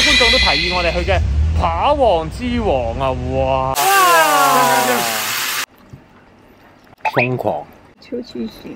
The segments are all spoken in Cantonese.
觀眾都提議我哋去嘅扒王之王啊！哇！瘋狂， 超黐線。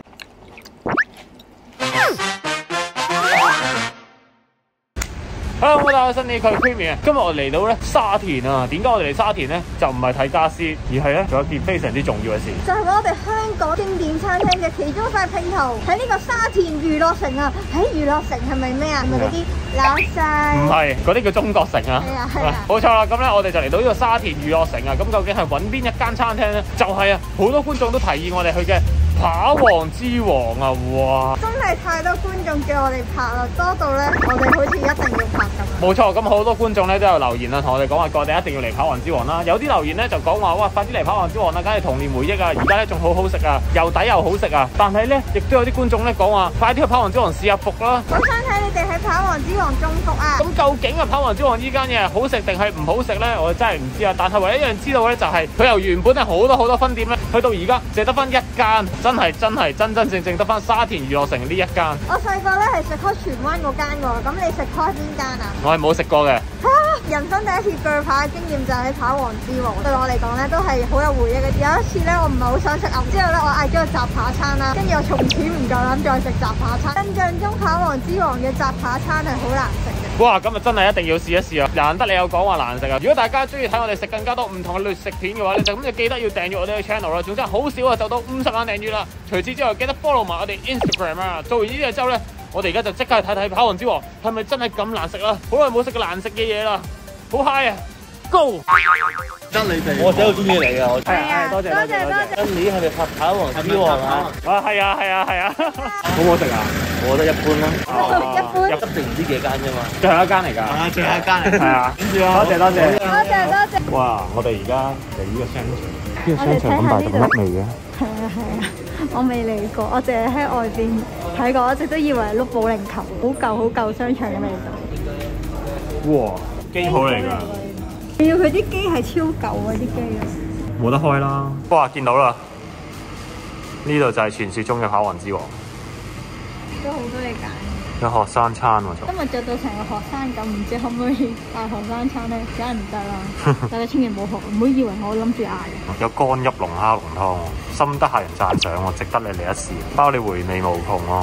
Hello， 大家好，新年佢 Creamy 啊！今日我嚟到咧沙田啊，點解我哋嚟沙田咧？就唔係睇家私，而係咧做一件非常之重要嘅事。 就係我哋香港經典餐廳嘅其中一塊拼圖，喺呢個沙田娛樂城啊！喺娛樂城係咪咩啊？係咪嗰啲老細？ 唔係，嗰啲叫中國城啊！ 係啊， 冇錯啦。咁咧，我哋就嚟到呢個沙田娛樂城啊！咁究竟係揾邊一間餐廳咧？就係啊，好多觀眾都提議我哋去嘅扒王之王啊！哇！ 真係太多觀眾叫我哋拍啦，多到咧我哋好似一定要拍咁。 冇錯，咁好多觀眾咧都有留言啊，同我哋講話我哋一定要嚟扒王之王啦。有啲留言咧就講話哇，快啲嚟扒王之王啦，梗係童年回憶啊！而家咧仲好好食啊，又抵又好食啊！但係咧，亦都有啲觀眾咧講話，快啲去扒王之王試下服啦！ 好想睇你哋喺扒王之王中伏啊！ 咁究竟啊扒王之王呢間嘢好食定係唔好食咧？我真係唔知啊！但係唯一一樣知道咧就係佢由原本係好多分店咧，去到而家淨係得翻一間，真正得翻沙田娛樂城呢一間。 我細個咧係食開荃灣嗰間㗎，咁你食開邊間啊？ 我係冇食過嘅。 人生第一次鋸扒嘅經驗就係喺扒王之王，對我嚟講咧都係好有回憶嘅。有一次咧，我唔係好想食牛，之後咧我嗌咗個雜扒餐啦，跟住我從此唔夠膽再食雜扒餐。印象中扒王之王嘅雜扒餐係好難食嘅。 哇！咁啊真係一定要試一試啊！難得你有講話難食啊！如果大家中意睇我哋食更加多唔同嘅劣食片嘅話咧，就記得要訂閱我哋嘅 channel 啦。總之好少啊，就到50萬訂閱啦。除此之外，記得 follow 埋我哋 Instagram 啊！做完呢啲嘢之後咧，我哋而家就即刻去睇睇扒王之王係咪真係咁難食啦！好耐冇食過難食嘅嘢啦，好 high 啊 ！Go！ 得你哋，我真係好中意你啊！ 係啊，多謝。 今年係咪拍扒王之王啊？ 係啊！ 好唔好食啊？我覺得一般啦。 一般。 執定唔知幾間啫嘛。 最後一間嚟㗎。 啊，最後一間嚟。 係啊。跟住啊，多謝。哇！我哋而家嚟呢個商場，呢個商場咁大咁甩味嘅。 係啊，我未嚟過，我淨係喺外邊睇過，我一直都以為係碌保齡球，好舊商場嘅味道。 哇！機鋪嚟㗎。 仲要佢啲機係超舊啊！啲機啊， 冇得開啦。哇！見到啦，呢度就係傳説中嘅扒王之王。 都好多嘢揀。 有學生餐喎， 今日着到成個學生咁，唔知可唔可以帶學生餐咧？梗係唔得啦！大家千祈唔好學，唔好以為我諗住嗌。 有乾邑龍蝦龍湯喎，深得客人讚賞喎，值得你嚟一試，包你回味無窮喎。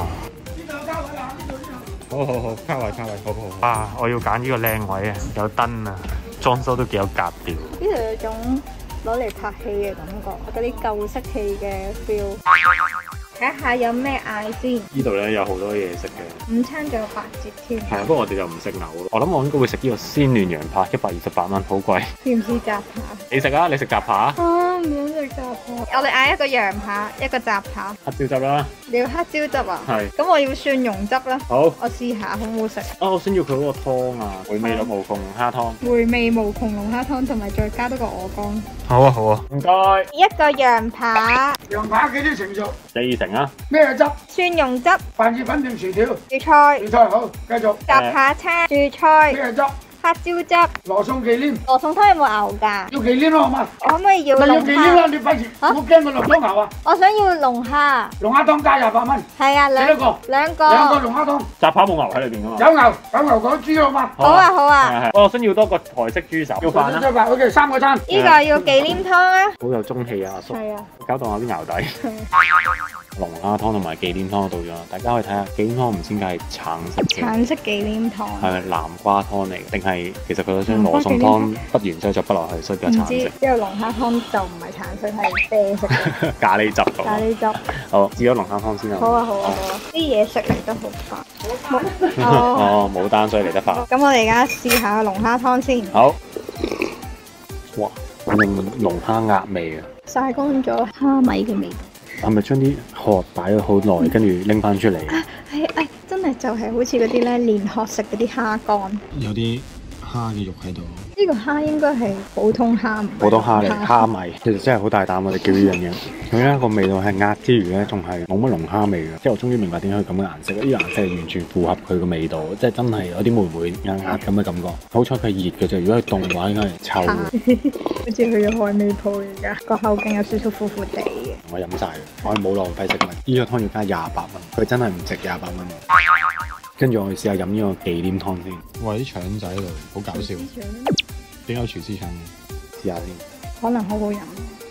好，卡位，好。啊！我要揀呢個靚位啊，有燈啊，裝修都幾有格調。 呢度有種攞嚟拍戲嘅感覺，嗰啲舊式戲嘅 feel。睇下有咩嗌先。 呢度咧有好多嘢食嘅， 午餐仲有8折添。 係啊，不過我哋就唔食牛咯。我諗我應該會食呢個鮮嫩羊扒，128蚊，好貴。 試唔試雜扒？ 你食啊？你食雜扒？ 啊，唔想食雜扒。我哋嗌一個羊扒，一個雜扒。 黑椒汁啦。 你要黑椒汁啊？ 係。 咁我要蒜蓉汁啦。 好。 我試下好唔好食？ 啊，我想要佢嗰個湯啊，回味無窮龍蝦湯。 回味無窮龍蝦湯，同埋再加多個鵝肝。 好啊，唔該。 一個羊扒。 羊扒幾多成熟 4成啊。 咩汁？ 蒜蓉汁。 飯意粉定薯條？ 薯菜。 薯菜好，繼續。 雜扒餐。薯菜。 咩汁？ 黑椒汁。 羅宋忌廉。 羅宋湯有冇牛㗎？ 要忌廉咯，好嘛？ 我可唔可以要咪要龍忌廉啦， 蝦？ 你費事，我驚佢落咗牛啊！ 我想要龍蝦。 龍蝦湯加28蚊。 係啊， 幾多個？ 兩個。 兩個龍蝦湯。 雜扒冇牛喺裏邊㗎嘛？ 有牛講豬好嘛？ 好啊。 係。我想要多個台式豬手。要飯啦。 再白，OK，3個餐。 呢個要忌廉湯啊。 好有中氣啊，阿叔。 係啊。 搞到我啲牛底。龍蝦湯同埋忌廉湯到咗，大家可以睇下忌廉湯唔知點解係橙色嘅。 橙色忌廉湯。 係咪南瓜湯嚟？定係其實佢嗰張羅宋湯畢完之後就畢落去，所以叫橙色。 之後龍蝦湯就唔係橙色，係啡色嘅。 咖喱汁。 咖喱汁。 好，試咗龍蝦湯先啦。 好啊。啲嘢食嚟得好快。 哦，冇單所以嚟得快。 咁我哋而家試下龍蝦湯先。 好。哇，有冇龍蝦鴨味啊？ 曬乾咗蝦米嘅味道。 係咪將啲殼擺咗好耐，跟住拎翻出嚟？ 真係就係好似嗰啲咧練殼食嗰啲蝦乾。 有啲蝦嘅肉喺度。 呢個蝦應該係普通蝦， 普通蝦嚟，蝦米。其實真係好大膽，我哋叫呢樣嘢。佢咧個味道係壓之餘咧，仲係冇乜龍蝦味嘅。即係我終於明白點解佢咁嘅顏色。呢個顏色係完全符合佢個味道，即係真係有啲梅壓咁嘅感覺。好彩佢係熱嘅啫，如果佢凍嘅話應該係臭嘅。 好似去咗海味鋪而家，個口徑有少少苦苦地嘅。 我飲晒，我係冇浪費食物。呢個湯要加28蚊，佢真係唔值28蚊。 跟住我哋試下飲呢個忌廉湯先。哇！啲腸仔喺度，好搞笑。點解有廚師腸嘅？試下先。 可能好好飲。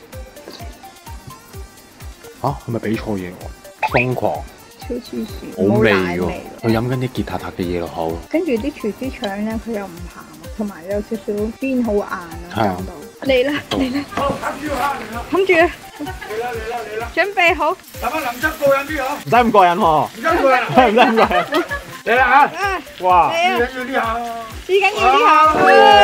嚇，係咪俾錯嘢喎？瘋狂， 超黐線， 好味喎！ 冇奶味。 佢飲緊啲結塔塔嘅嘢落口。 跟住啲廚師腸咧，佢又唔鹹，同埋有少少邊好硬啊， 係啊講到。嚟啦嚟啦， 好，冚住啊！ 冚住啊！ 嚟啦！ 準備好。 飲乜林汁過癮啲嗬？ 唔使咁過癮喎， 唔使過癮， 唔使咁過癮。 嚟啦嚇！ 啊！ 哇！ 嚟啊！ 緊要啲下。 至緊要啲下。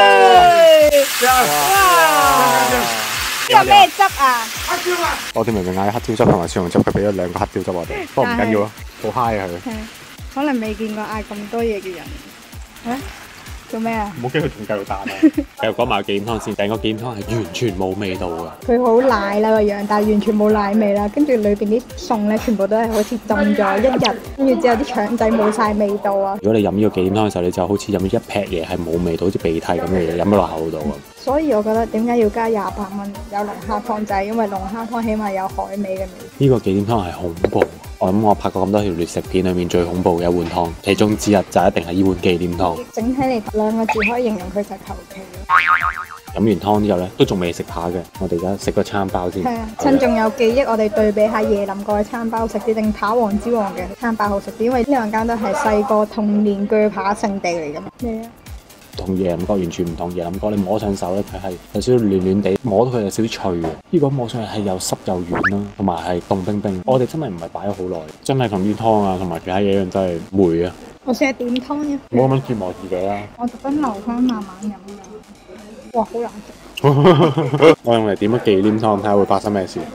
哇！呢個咩汁啊？ 黑椒啊！ 我哋明明嗌黑椒汁同埋蒜蓉汁，佢俾咗2個黑椒汁我哋，不過唔緊要啊，好 high 啊佢。 係，可能未見過嗌咁多嘢嘅人。啊？做咩啊？ 冇機會仲繼續打啊！繼續講埋忌廉湯先，成個忌廉湯係完全冇味道㗎。 佢好奶啦個樣，但係完全冇奶味啦。跟住裏邊啲餸咧，全部都係好似浸咗一日，跟住之後啲腸仔冇晒味道啊。 如果你飲呢個忌廉湯嘅時候，你就好似飲咗一劈嘢係冇味道，好似鼻涕咁嘅嘢飲咗落口度啊！ 所以我覺得點解要加28蚊有龍蝦湯，就係因為龍蝦湯起碼有海味嘅味。 呢個忌廉湯係恐怖。我諗我拍過咁多條劣食片裏面最恐怖嘅一碗湯，其中之一就一定係呢碗忌廉湯。 整體嚟2個字可以形容佢就係求其。 飲完湯之後咧，都仲未食下嘅，我哋而家食個餐包先。 係啊，趁仲有記憶，我哋對比下椰林過嘅餐包食啲定扒王之王嘅餐包好食啲，因為呢兩間都係細個童年鋸扒聖地嚟㗎嘛。咩啊？ 同椰林哥完全唔同，椰林哥你摸上手咧，佢係有少少暖暖地，摸到佢有少少脆嘅。呢個摸上去係又濕又軟啦，同埋係凍冰冰。我哋真係唔係擺咗好耐，真係同啲湯啊同埋其他嘢一樣，真係霉啊！ 我試下點湯啫。 冇咁樣折磨自己啦。 我特登留翻慢慢飲㗎。哇，好難食。 我用嚟點咗忌廉湯，睇下會發生咩事。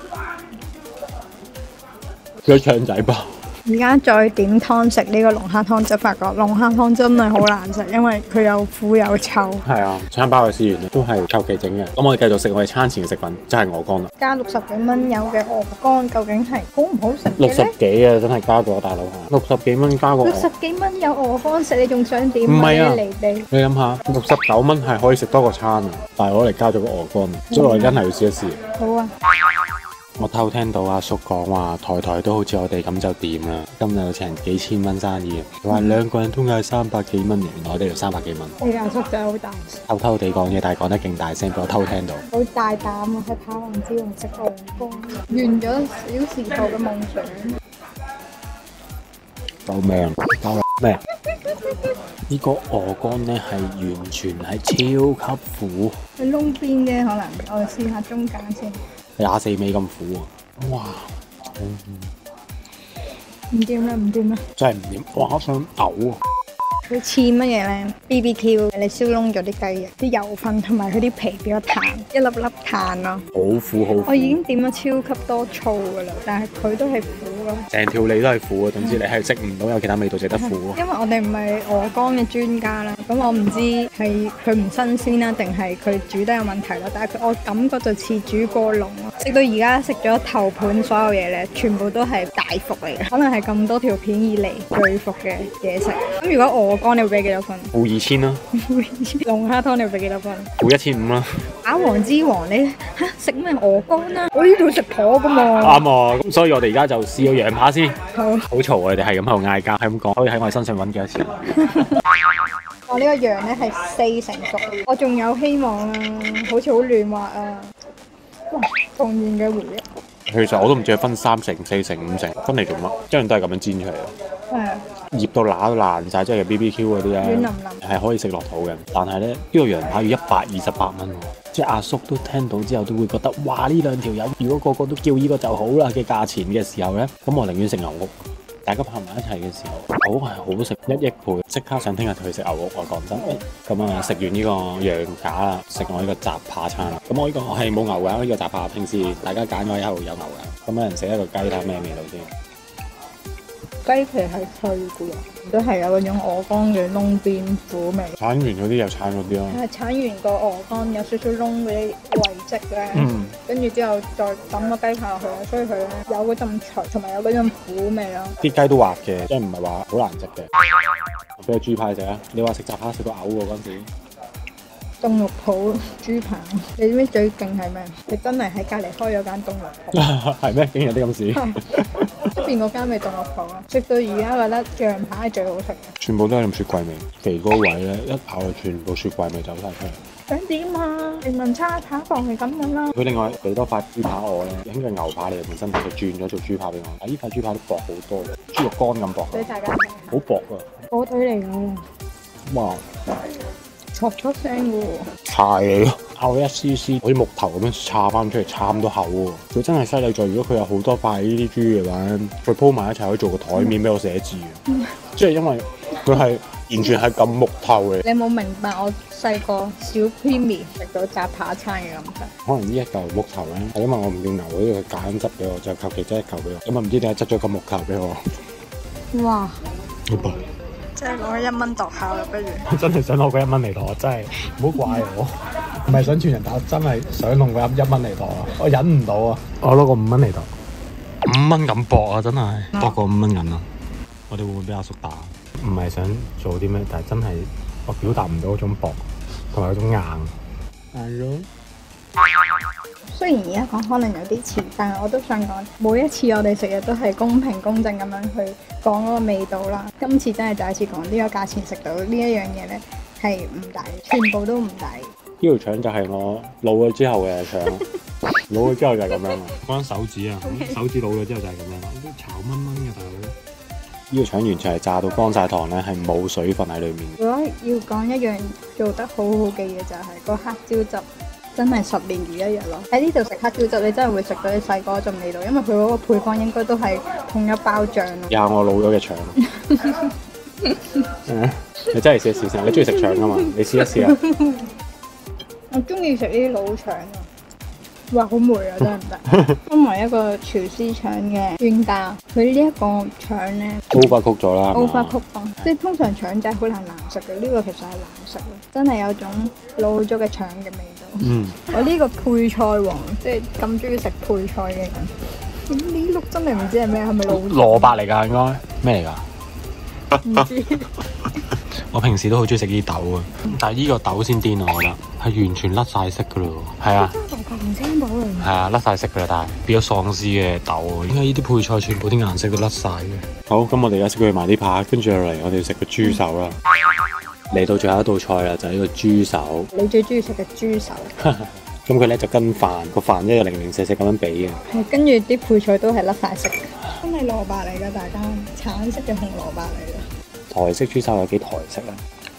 佢腸仔包。 而家再點湯食呢個龍蝦湯，就發覺龍蝦湯真係好難食，因為佢又苦又臭。 係啊，餐包嘅試完都係求其整嘅。咁我哋繼續食我哋餐前嘅食品，即係鵝肝啦。 加60幾蚊有嘅鵝肝，究竟係好唔好食嘅 60 咧？ 幾啊，真係加過大佬嚇，60幾蚊加過。 60幾蚊有鵝肝食，你仲想點？ 唔係啊離地。 你諗下，69蚊係可以食多個餐啊，但係我哋加咗個鵝肝，所以我哋真係要試一試。 好啊。 我偷聽到阿叔講話，台都好似我哋咁就掂啦。今日有成幾千蚊生意，佢話2個人都嗌300幾蚊，原來我哋要300幾蚊。 呢個阿叔真係好大， 偷偷地講嘢，但係講得勁大聲，俾我偷聽到。 好大膽啊！喺跑王之王食鵝肝，完咗小時候嘅夢想。 救命！救咩？呢個鵝肝咧係完全係超級苦， 佢窿邊啫，可能我哋試下中間先。 24味咁苦啊！哇， 唔掂啦，唔掂啦！ 真係唔掂，哇！我想嘔啊！ 佢似乜嘢咧 ？BBQ 你燒燶咗啲雞翼，啲油份同埋佢啲皮比較彈，一粒粒彈咯。 好苦好苦！ 我已經點咗超級多醋噶啦，但係佢都係苦咯。 成條脷都係苦啊！總之你係食唔到有其他味道，淨得苦啊！ 因為我哋唔係鵝肝嘅專家啦，咁我唔知係佢唔新鮮啦，定係佢煮得有問題啦。但係我感覺就似煮過籠咯。食到而家食咗頭盤所有嘢咧，全部都係大福嚟嘅，可能係咁多條片以嚟最福嘅嘢食。咁如果鵝肝你會俾幾多分？ 負2000啦， 龍蝦湯你會俾幾多分？ 負1500啦。 打王之王你嚇食咩鵝肝啊？我呢度食婆噶嘛。 啱啊！咁所以我哋而家就試個羊扒先。 好。 好嘈啊！我哋係咁喺度嗌交，係咁講，可以喺我哋身上揾幾多錢？ 我呢個羊咧係4成熟，我仲有希望啊！好似好嫩滑啊！哇，童年嘅回憶。 其實我都唔知係分3成、4成、5成，分嚟做乜？一樣都係咁樣煎出嚟嘅。 係啊。 醃到乸都爛曬，即係 BBQ 嗰啲咧， 軟腍腍係可以食落肚嘅。但係咧，呢個羊扒要128蚊喎，即係阿叔都聽到之後都會覺得，哇！呢兩條友如果個個都叫呢個就好啦嘅價錢嘅時候咧，咁我寧願食牛屋。大家拍埋一齊嘅時候，牛屋係好食1億倍，即刻想聽日去食牛屋啊！講真，咁啊食完呢個羊架啦，食我呢個雜扒餐啦。咁我呢個係冇牛㗎，呢個雜扒平時大家揀嗰一號有牛㗎。咁有人食一個雞睇下咩味道先。 雞皮係脆嘅喎，都係有嗰種鵝肝嘅窿邊苦味。 鏟完嗰啲又鏟嗰啲咯。 係鏟完個鵝肝有少少窿嗰啲遺跡咧，跟住之後再抌個雞排落去啦，所以佢咧有嗰陣脆，同埋有嗰陣苦味咯。 啲雞都滑嘅，即係唔係話好難食嘅。俾個豬排食啊！你話食雜蝦食到嘔喎嗰陣時。 凍肉鋪豬扒，你知唔知最勁係咩？你真係喺隔離開咗間凍肉鋪。 係咩？竟然有啲咁事？ 出邊嗰間咪凍肉鋪啊！食到而家覺得象扒係最好食嘅。 全部都係咁雪櫃味，肥嗰位咧一咬就全部雪櫃味走晒出嚟。 想點啊？平民叉扒房係咁樣啦。 佢另外俾多塊豬扒我咧，應該係牛扒嚟嘅本身，佢轉咗做豬扒俾我。啊！呢塊豬扒都薄好多，豬肉乾咁薄， 俾大家睇下。 好薄啊！ 火腿嚟㗎， 哇！ 戳戳聲嘅喎。 柴嚟咯，咬一絲絲，好似木頭咁樣叉翻出嚟，叉咁多口喎。佢真係犀利在，如果佢有好多塊呢啲豬嘅話，佢鋪埋一齊可以做個台面俾我寫字嘅。即係因為佢係完全係咁木頭嘅。 你有冇明白我細個小 Creamy 食到雜扒餐嘅感覺？ 可能呢一嚿木頭咧，係因為我唔叫牛，所以佢揀汁俾我，就求其執一嚿俾我。咁啊唔知點解執咗個木頭俾我。 哇！ 好薄。 即係攞1蚊度考啦，不如。 我真係想攞嗰1蚊嚟攞，真係唔好怪我。唔係想串人，但我真係想用嗰1蚊嚟攞啊！我忍唔到啊！我攞個5蚊嚟攞，5蚊咁薄啊！真係多過5蚊銀啊！我哋會唔會俾阿叔打？唔係想做啲咩，但係真係我表達唔到嗰種薄同埋嗰種硬。硬咗。 雖然而家講可能有啲遲，但係我都想講，每一次我哋食嘢都係公平公正咁樣去講嗰個味道啦。今次真係第一次講呢個價錢食到呢一樣嘢咧，係唔抵，全部都唔抵。 呢條腸就係我老咗之後嘅腸，老咗之後就係咁樣啦。講手指啊，手指老咗之後就係咁樣啦，都巢蚊蚊嘅大佬。呢個腸完全係炸到乾晒糖咧，係冇水分喺裏面。 如果要講一樣做得好好嘅嘢，就係個黑椒汁。真係10年如一日咯！喺呢度食黑椒汁，你真係會食到你細個嗰陣味道，因為佢嗰個配方應該都係同一包醬咯。 呀！我老咗嘅腸，你真係試一試先，你中意食腸噶嘛？你試一試啊！ 我中意食呢啲老腸啊！哇，好霉啊，真係唔得。身為一個廚師腸嘅專家，佢呢一個腸咧 overcook 咗啦 ，overcook 即係通常腸仔好難食嘅，呢個其實係難食咯，真係有種老咗嘅腸嘅味道。 嗯， 我呢個配菜王，即係咁中意食配菜嘅人，呢碌真係唔知係咩，係咪老蘿蔔嚟㗎？應該咩嚟㗎？ 唔知。 我平時都好中意食呢啲豆啊，但係呢個豆先癲啊！我覺得係完全甩晒色㗎咯，係啊， 紅青豆嚟。 係啊，甩晒色㗎啦，但係變咗喪屍嘅豆。點解呢啲配菜全部啲顏色都甩晒嘅？好，咁我哋而家食佢埋啲扒，跟住落嚟我哋要食個豬手啦。嚟到最後一道菜啦，就係呢個豬手。 你最中意食嘅豬手。 咁佢咧就跟飯，個飯咧就零零舍舍咁樣俾嘅。 係，跟住啲配菜都係甩晒色嘅。真係蘿蔔嚟㗎，大家橙色嘅紅蘿蔔嚟㗎。 台式豬手有幾台式啊？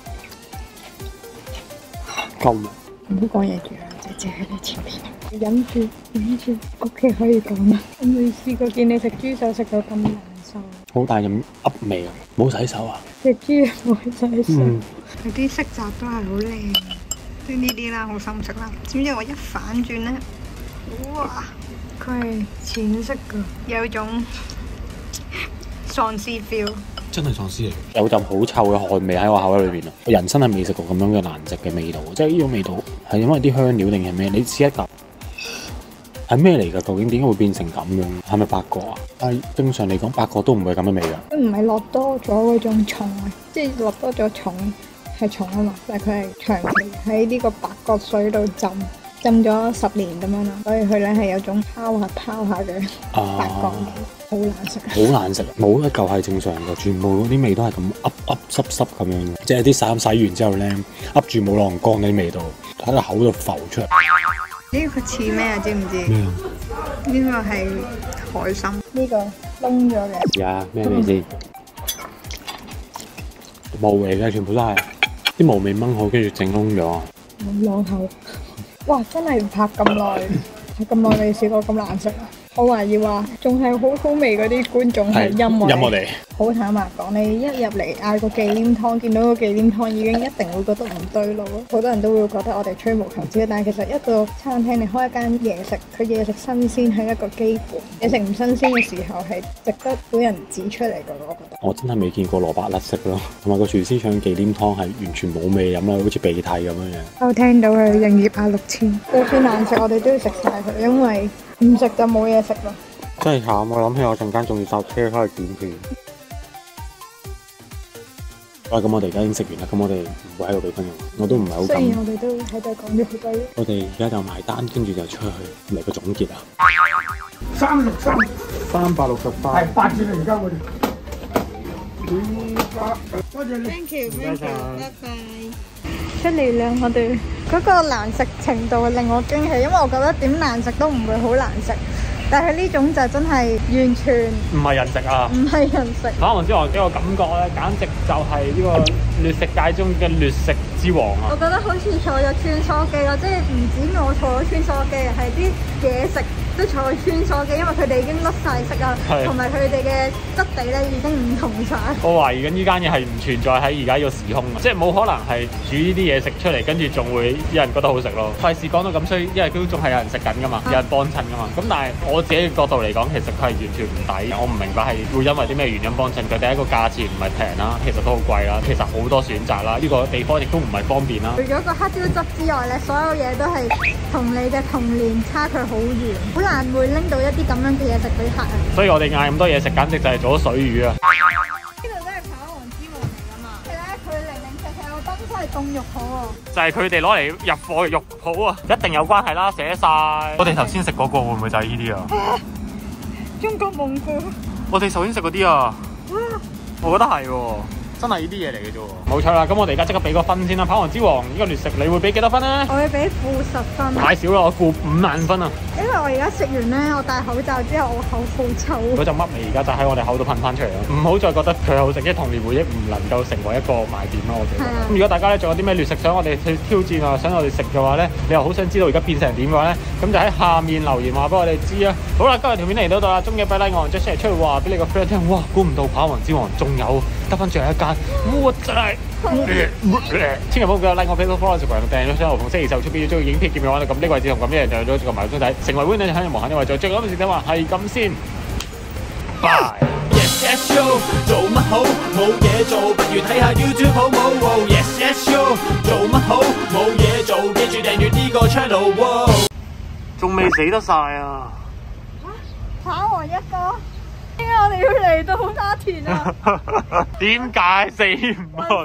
夠啦！ 唔好講嘢住啊，姐姐喺你前面。忍住，屋企可以講啦。我未試過見你食豬手食到咁難受。 好大陣噏味啊！冇洗手啊！ 隻豬冇洗手。佢啲色澤都係好靚，即係呢啲啦，好深色啦。知唔知我一反轉咧？哇！佢係淺色㗎，有種喪屍 feel。 真係喪屍嚟，有陣好臭嘅汗味喺我口裏邊啊！我人生係未食過咁樣嘅難食嘅味道，即係呢種味道係因為啲香料定係咩？你試一啖係咩嚟㗎？究竟點解會變成咁樣？係咪八角啊？但係正常嚟講，八角都唔會咁嘅味㗎。 佢唔係落多咗嗰種重啊，即係落多咗重係重啊嘛，但係佢係長期喺呢個白角水度浸咗10年咁樣啦，所以佢咧係有種拋下嘅白角味，好難食。 好難食，冇一嚿係正常嘅，全部嗰啲味都係咁噏濕咁樣，即係啲衫洗完之後咧，噏住冇晾乾嗰啲味道喺個口度浮出嚟。 呢個似咩啊？知唔知？ 咩啊？ 呢個係海參，呢個燶咗嘅。 呀，咩味先？毛嚟嘅，全部都係啲毛未掹好，跟住整燶咗。 冇攞口。哇！真係唔拍咁耐，拍咁耐未試過咁難食啊！我懷疑話仲係好好味嗰啲觀眾係陰我哋。好坦白講，你一入嚟嗌個忌廉湯，見到個忌廉湯已經一定會覺得唔對路咯。好多人都會覺得我哋吹毛求疵，但係其實一個餐廳你開一間嘢食，佢嘢食新鮮係一個基本，嘢食唔新鮮嘅時候係值得俾人指出嚟嘅。我覺得。 我真係未見過蘿蔔甩色咯，同埋個廚師腸忌廉湯係完全冇味飲啦，好似鼻涕咁樣嘅。 我聽到佢營業額6000，就算難食我哋都要食晒佢，因為唔食就冇嘢食咯。 真係慘，我諗起我陣間仲要搭車翻去檢票。 好啦，咁我哋而家已經食完啦，咁我哋唔會喺度俾分嘅，我都唔係好敢。 雖然我哋都喺度講咗好多嘢。 我哋而家就埋單，跟住就出去嚟個總結啊。 363， 368。 係8折啦，而家我哋。多謝你。 Thank you，拜拜。出嚟啦！我哋嗰個難食程度令我驚喜，因為我覺得點難食都唔會好難食，但係呢種就真係完全唔係人食啊！ 唔係人食。 跑王之王俾我感覺咧，簡直就係呢個劣食界中嘅劣食之王啊！ 我覺得好似坐咗穿梭機咯，即係唔止我坐咗穿梭機，係啲嘢食都坐咗穿梭機，因為佢哋已經甩晒色啊，同埋佢哋嘅質地咧已經唔同晒。 我懷疑緊呢間嘢係唔存在喺而家呢個時空啊，即係冇可能係煮呢啲嘢食出嚟，跟住仲會有人覺得好食咯。費事講到咁衰，因為都仲係有人食緊噶嘛，有人幫襯噶嘛。咁但係我自己嘅角度嚟講，其實佢係完全唔抵。我唔明白係會因為啲咩原因幫襯佢。第一個價錢唔係平啦，其實都好貴啦，其實好多選擇啦，呢個地方亦都唔係方便啦。 除咗個黑椒汁之外咧，所有嘢都係同你嘅童年差距好遠，好難會拎到一啲咁樣嘅嘢食俾客人。 所以我哋嗌咁多嘢食，簡直就係做咗水魚啊！ 呢度都係跑王之王嚟噶嘛？係咧，佢零零舍舍個燈都係凍肉鋪喎。 就係佢哋攞嚟入貨嘅肉鋪啊，一定有關係啦，寫晒。我哋頭先食嗰個會唔會就係呢啲啊？ 中國蒙古。 我哋頭先食嗰啲啊，我覺得係喎。真係呢啲嘢嚟嘅啫喎，冇錯啦。咁我哋而家即刻俾個分先啦。跑王之王呢個劣食，你會俾幾多分咧？ 我會俾負10分。 太少啦，我負5萬分啊！ 因為我而家食完咧，我戴口罩之後，我口好臭。 嗰陣乜味而家就喺我哋口度噴翻出嚟咯。唔好再覺得佢好食，即係童年回憶唔能夠成為一個賣點咯。我哋咁如果大家咧仲有啲咩劣食想我哋去挑戰啊，想我哋食嘅話咧，你又好想知道而家變成點嘅話咧，咁就喺下面留言話俾我哋知啊。好啦，今日條片嚟到啦，中意俾 like 我，將 share 出去話俾你個 friend 聽。哇，估唔到跑王之王仲有得翻最後一間，哇真係！千祈唔好唔記得 like 我 Facebook follow 訂咗上，逢星期就出邊要追影片見面玩啦。咁呢個位置同咁啲人就咗個埋中睇，成為會員喺任何肯定位置。最後嗰段時間話係咁先。Bye。 Yes yes yo， 做乜好？冇嘢做，不如睇下 YouTube 好冇 ？Yes yes yo， 做乜好？冇嘢做，記住訂閱呢個 channel。 仲未死得晒啊！ 跑王一哥，點解我哋要嚟到沙田啊？ 點解死唔去？